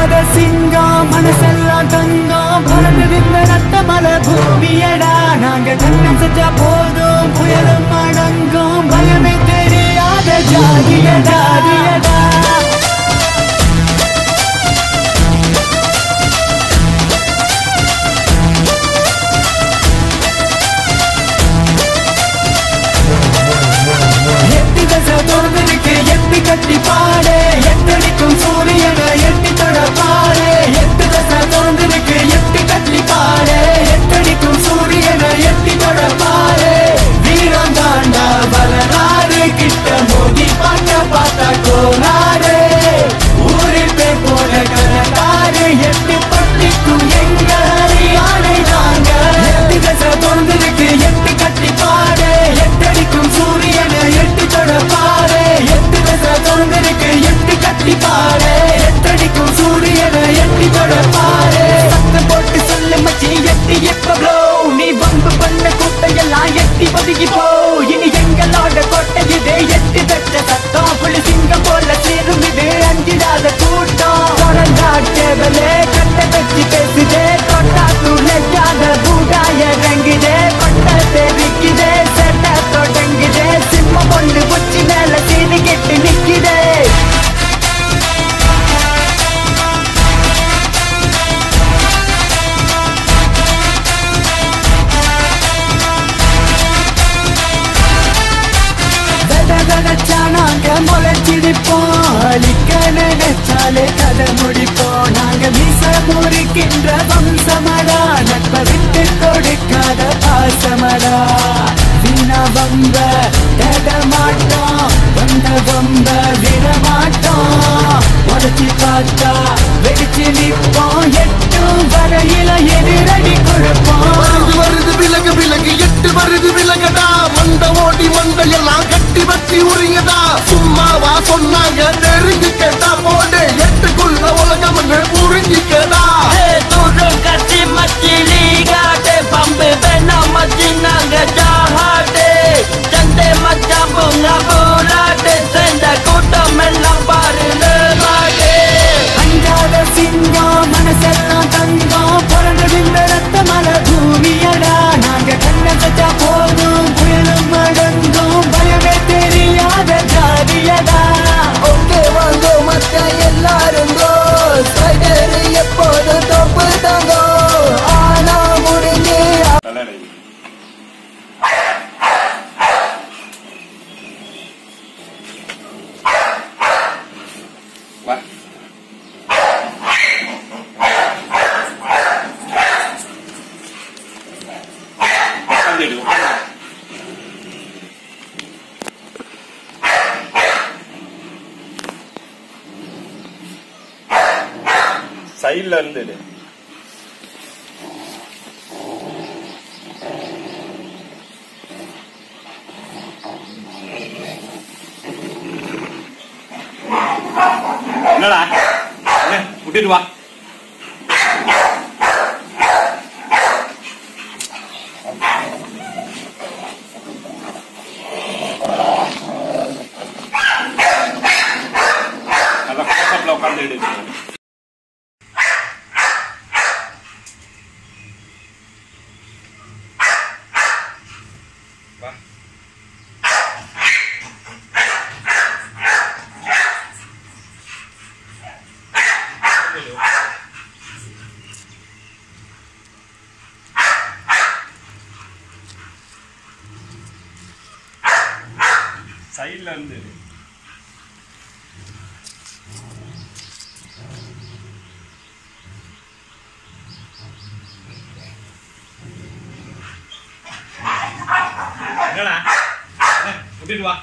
சிங்கம் மனசெல்லாம் தங்கம் பறந்து நின்ற ரத்த மலை பூமியடா நாங்க கண்ணம் செஞ்சா போதும் புயலும் அடங்கும் பயமே தெரியாத ஜாதியடா எட்டி தசை தோன்றிருக்கு எட்டி கட்டி பாடு எட்டடிக்கும் சூரியனை எட்டி தொட பாடு எட்டு தசை தோன்றிருக்கு எட்டி கட்டி பாடு எட்டடிக்கும் சூரியனை எட்டி தொட பாடு வீரம் தாண்டா வரலாறு கிட்ட மோதி பார்த்தா கோனாடு ஊரில் பேர் போல கலந்தாரு எட்டு பட்டிக்கும் எங்க ஹரியானை நாங்க எட்டி தசை தோன்றிருக்கு எட்டி கட்டி பாடு எட்டடிக்கும் சூரியனை எட்டி தொட பாடு எட்டு தசை தோன்றிருக்கு எட்டி கட்டி பாடு எட்டடிக்கும் சூரியனை எட்டி தொட பாடு சத்தம் போட்டு சொல்லு மச்சி எட்டி எப்ப ப்ளோ நீ வம்பு பண்ண கூட்டையெல்லாம் எட்டி பதுக்கி போ இனி எங்களோட கோட்டை இது எட்டி தட்ட சத்தம் புலி சிங்கம் போல சேரும் இது அஞ்சிடாத கூட்டம் தொடர்ந்தா கேவலே கட்ட வச்சு பேசுதே தொட்டா துளைக்காத பூடாய ரங்குதே பட்ட தெரிக்குதே செட்ட தொடங்குதே சிம்ம பொண்ணு உச்சி மேல சீனி கெட்டு நிக்குதே நாங்க முளைச்சிடிப்போம் அழிக்க நினைச்சாலே கதை முடிப்போம் நாங்க மீச முறிக்கின்ற வம்சமடா நட்ப விட்டு கொடுக்காத பாசமடா வீணா வம்ப தேட மாட்டோம் வந்த வம்ப விடமாட்டோம் உடச்சி பார்த்தா வெடிச்சு நிற்போம் எட்டும் வரையில எதிரடி கொடுப்போம் வருது விலகு விலகு எட்டு வருது விலகடா மண்ட ஓடி மண்டையெல்லாம் கட்டி வச்சு உரியதா சும்மாவா சொன்னாங்க நெருங்கி கேட்டா போடு எட்டுக்குள்ள உலகம் புரிஞ்சிக்கடா தூரம் கட்டி மச்சி லீகாட்டே பம்பு வேணா மச்சி நாங்க ஜாஹாட்டே சண்டே மச்சா பூங்கா போராட்டே சேர்ந்த கூட்டம் எல்லாம் பாருங்க மாட்டே அஞ்சாத சிங்கம் மனசெல்லாம் தங்கம் பிறந்து நின்ற ரத்த மலை பூமியடா நாங்க கண்ணம் செஞ்சா போதும் புயலும் அடங்கும் பயமே தெரியாத ஜாதியடா ஓகே வாங்க மத்த எல்லாரும் எப்போது தப்பு தாங்கோ ஆனா முடிஞ்சு சைட்ல இருந்து என்னடா விட்டுட்டு வா நல்லா உட்காந்து எடுத்து சைட்ல இருந்து என்னடா விட்டுட்டு வா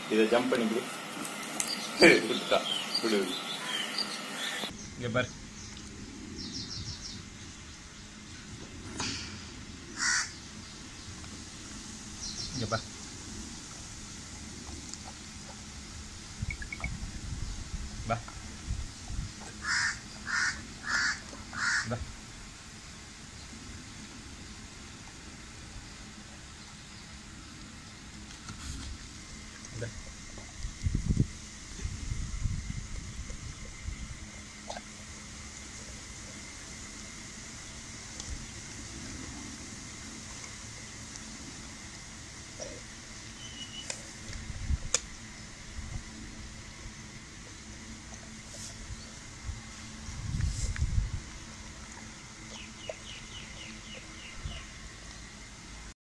இதை ஜம்ப் பண்ணி விடு. விட்டுட்டா விடு. இங்க பாரு